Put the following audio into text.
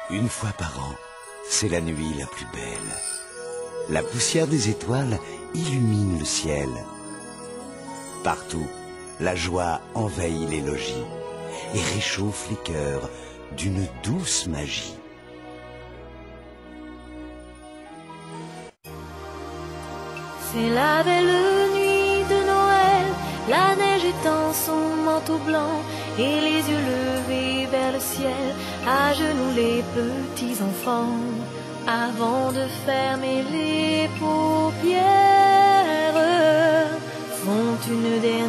Une fois par an, c'est la nuit la plus belle. La poussière des étoiles illumine le ciel. Partout, la joie envahit les logis et réchauffe les cœurs d'une douce magie. C'est la belle nuit de Noël, la neige étend son manteau blanc et les yeux levés vers le ciel, à genoux les petits enfants, avant de fermer les paupières, font une dernière